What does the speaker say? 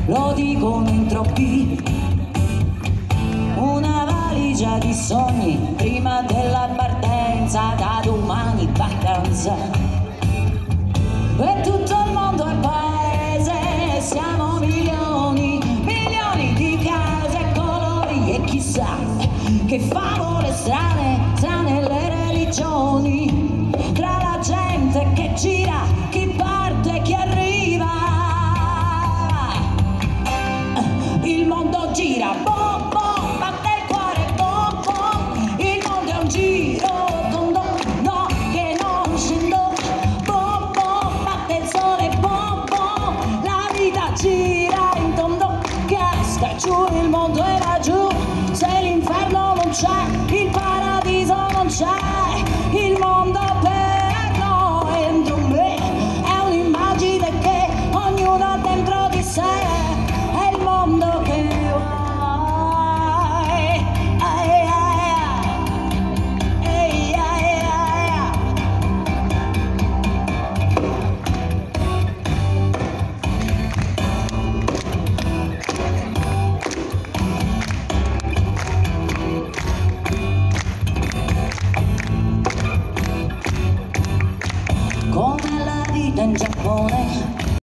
lo dicono in troppi. Una valigia di sogni prima della partenza, da domani vacanza. E tutto il mondo è paese, siamo milioni, milioni di case e colori, e chissà che favole strane tra le religioni, tra la gente che gira, chi parte e chi arriva. Il mondo gira, boh, boh, batte il cuore, boh, boh. Il mondo è un giro tondo, no, che non scendo, boh, boh, batte il sole, boh, boh. La vita gira in tondo, casca giù, il mondo è laggiù. Se l'inferno non c'è, il paradiso non c'è.